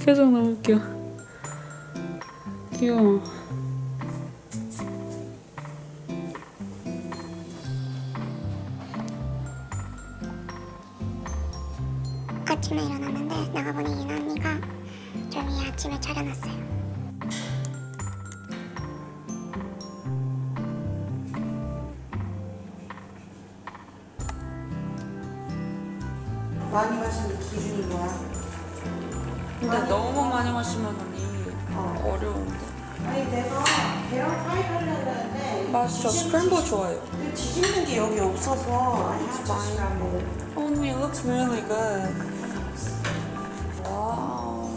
표정 너무 웃겨. 귀여워. 아침에 일어났는데 나가보니 이나 언니가 조용히 아침을 차려놨어요. 많이 마시는 기준이 뭐야? 근데 너무 많이 마시면 언니 어려운데. 아니 내가 계란 프라이 하려고 했는데 맛있어. 스크램블 좋아해요. 뒤집는 게 여기 없어서 언니, it looks really good. 와우.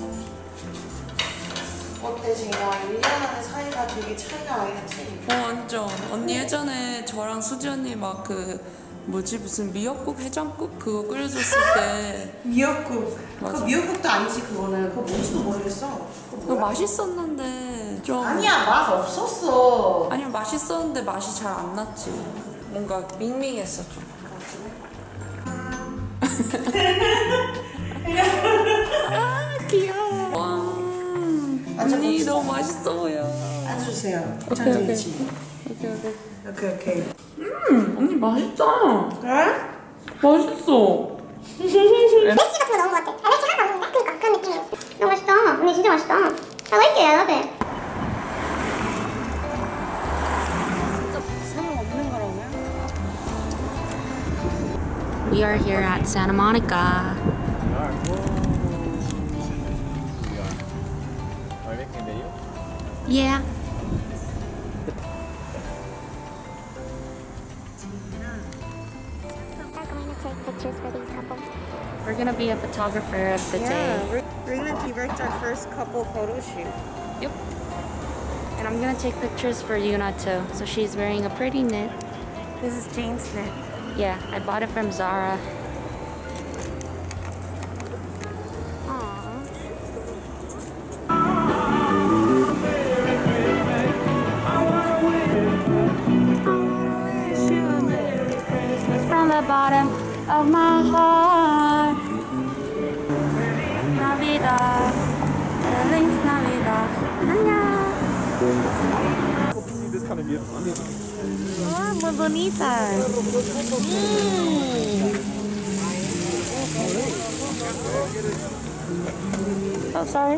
어때 제가 1년 안에 사이가 되게 차이가 많이 났지? 완전. 언니 예전에 저랑 수지 언니 막 뭐지 무슨 미역국 해장국 그거 끓여줬을 때 미역국. 맞아. 그 미역국도 아니지 그거는. 그거 뭔지도 모르겠어. 그거 맛있었는데 좀 아니야 맛 없었어. 아니요 맛있었는데 맛이 잘 안 났지. 뭔가 밍밍했어 좀. 아 귀여워. 와. 언니 너무 맛있어 보여. 앉아주세요. 오케이. 오케이. 언니 맛있다. 그래? 맛있어. 레시 같은 거 넣은 거 같아. 아, 레시 하나도 안 넣는다? 그러니까 그런 느낌이었어. 너무 맛있다. 언니 진짜 맛있다. I like it. I love it. We are here at Santa Monica. Are you making a video? Yeah. Take pictures for these couples. We're gonna be a photographer of the day. we're gonna direct our first couple photo shoot. Yep. And I'm gonna take pictures for Yuna too. So she's wearing a pretty knit. This is Jane's knit. Yeah, I bought it from Zara. From the bottom of my heart. Navidad, Feliz Navidad. 안녕. This kind of music. Oh, muy bonita. Oh, sorry.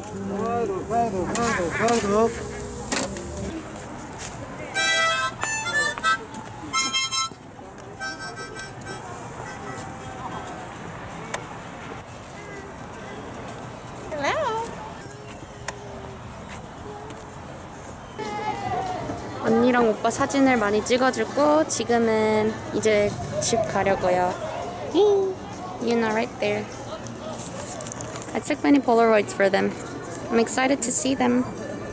언니랑 오빠 사진을 많이 찍어주고 지금은 이제 집 가려고요. You know, right there. I took many Polaroids for them. I'm excited to see them.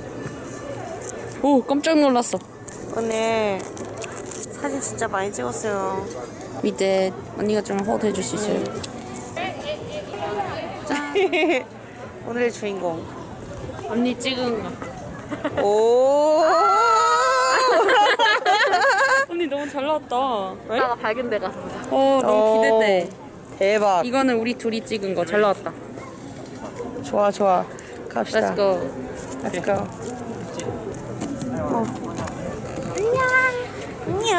오, 깜짝 놀랐어. 오늘 사진 진짜 많이 찍었어요. We did. 언니가 좀 hold 해줄 수 있어요? 오늘의 주인공. 언니 찍은 거. 오. 언니 너무 잘 나왔다. 이따가 밝은 데 가서 보자. 너무 기대돼. 대박. 이거는 우리 둘이 찍은 거. 잘 나왔다. 좋아. 갑시다. Let's go. Let's go. 안녕.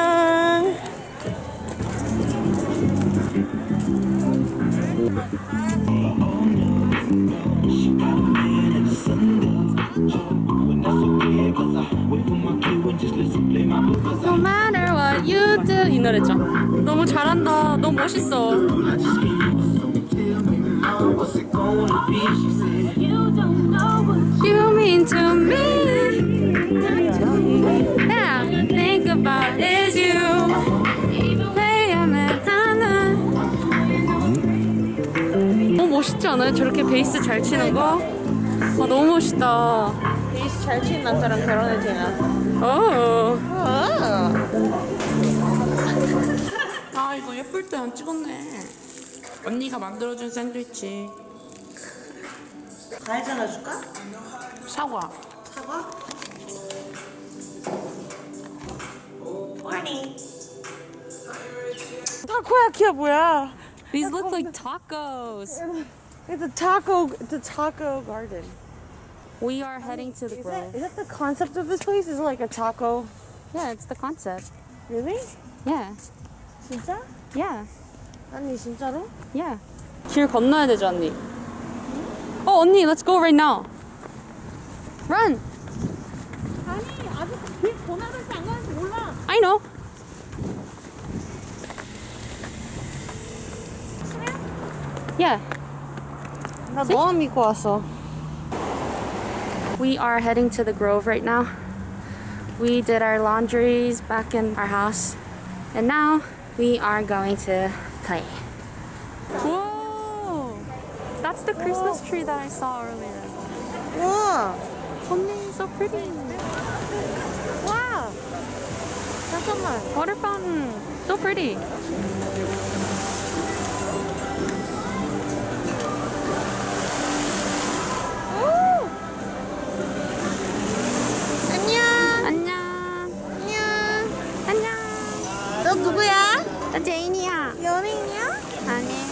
No matter what you do. 이 노래죠. 너무 잘한다. 너무 멋있어. You mean to me. Yeah, think about is you. 너무 멋있지 않아요? 저렇게 베이스 잘 치는 거? 아, 너무 멋있다. 베이스 잘 치는 남자랑 결혼해도 되나? 아, 이거 예쁠 때 안 찍었네. 언니가 만들어준 샌드위치. 과일 잘라줄까? 사과. 사과? morning. 타코야키야 뭐야? These look like tacos. It's a taco garden. We are heading to the Grove. Is that the concept of this place? Is it like a taco? Yeah, it's the concept. Really? Yeah. 진짜? Yeah. 아니 진짜로? Yeah. 길 건너야 되죠, 언니? 언니, let's go right now. Run. 아니 아직 길 번호를 안 가는지 몰라. I know. Yeah. 나 너무 믿고 왔어. We are heading to the Grove right now. We did our laundries back in our house. And now we are going to play. Whoa! That's the Christmas tree that I saw earlier. 우와. 언니, so pretty. 와. 잠깐만. Water fountain. So pretty. 안녕. 안녕. 안녕. 안녕. 너 누구야? 나 제인이야. 연예인이야? 아니.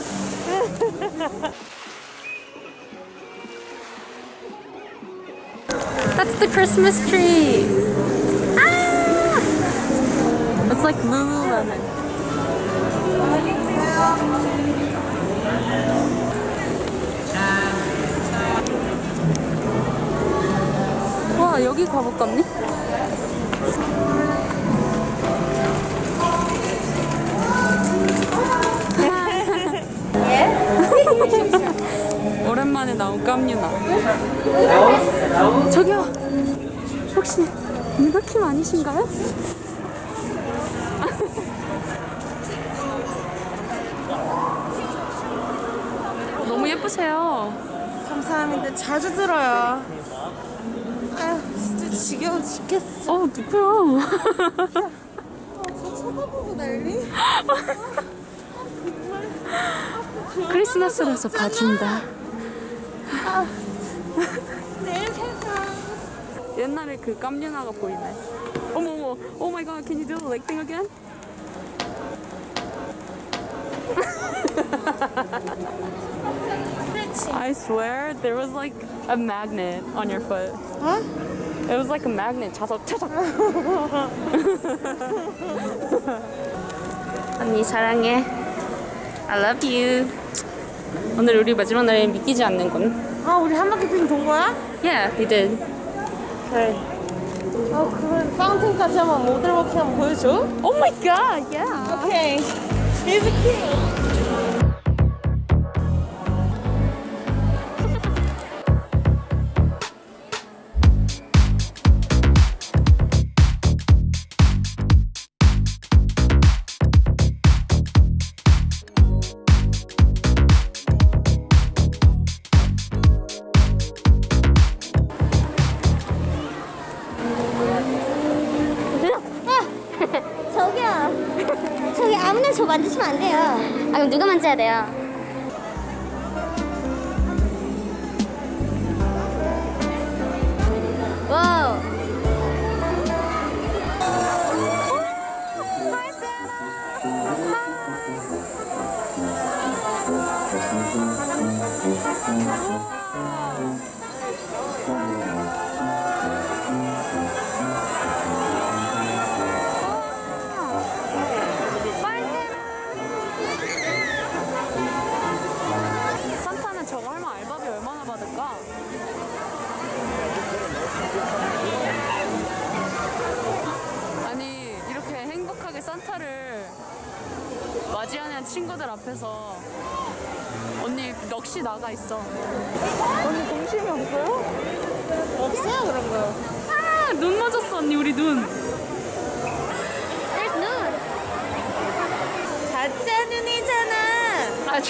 That's the Christmas tree. Ah! It's like Lululemon. 와, 여기 가볼까 언니? 오랜만에 나온 깜유나. 저기요. 혹시 미나킴 아니신가요? 너무 예쁘세요. 감사합니다. 자주 들어요. 아휴 진짜 지겨워 죽겠어. 누구야? 저 쳐다보고 난리? 크리스마스라서 봐준다. 내 세상. 옛날에 그 깜유나가 보이네. 어머. Oh my god, can you do the leg thing again? I swear there was like a magnet on your foot. Huh? It was like a magnet. 차석. 언니 사랑해. I love you. 오늘 우리 마지막 날에 믿기지 않는군. 아 우리 한 바퀴 빙 돈 거야? Yeah, we did. 그래. 그럼 파운틴까지 한번 모델워킹 한번 보여줘? Oh my god, yeah. 오케이. It's cute. 저기 아무나 저 만지시면 안 돼요. 아 그럼 누가 만져야 돼요? 와우. 산타는 저거 하면 알바비 얼마나 받을까? 아니 이렇게 행복하게 산타를 맞이하는 친구들 앞에서 언니 넋이 나가 있어. 언니 동심이 없어요? 없어요 그런 거. 아, 눈 맞았어 언니 우리 눈. There's noon. 가짜 눈이잖아. 아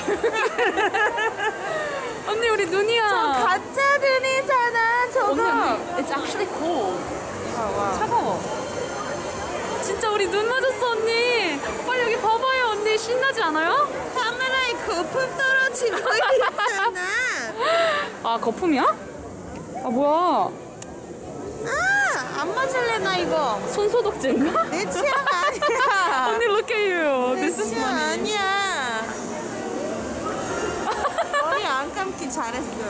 언니 우리 눈이야. 가짜 눈이잖아 저거. 언니 it's actually cold. 차가워. 진짜 우리 눈 맞았어 언니. 빨리 여기 봐봐요 언니. 신나지 않아요? 카메라에 거품 떨어지고 있잖아. 아 거품이야? 아 뭐야? 아, 안 맞을래 나 이거. 손소독제인가? 내 취향 아니야. 언니 look at you. 내 This is 취향 funny. 아니야. 머리 안 감기 잘했어.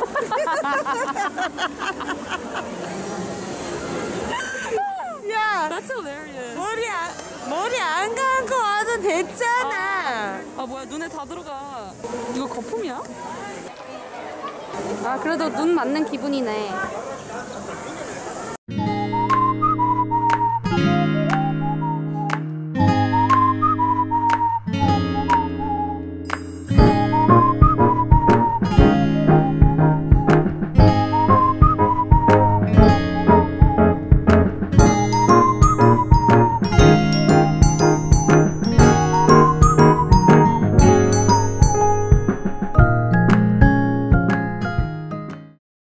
야, That's hilarious. 머리 안 감고 와도 됐잖아. 아 뭐야 눈에 다 들어가. 이거 거품이야? 아 그래도 눈 맞는 기분이네.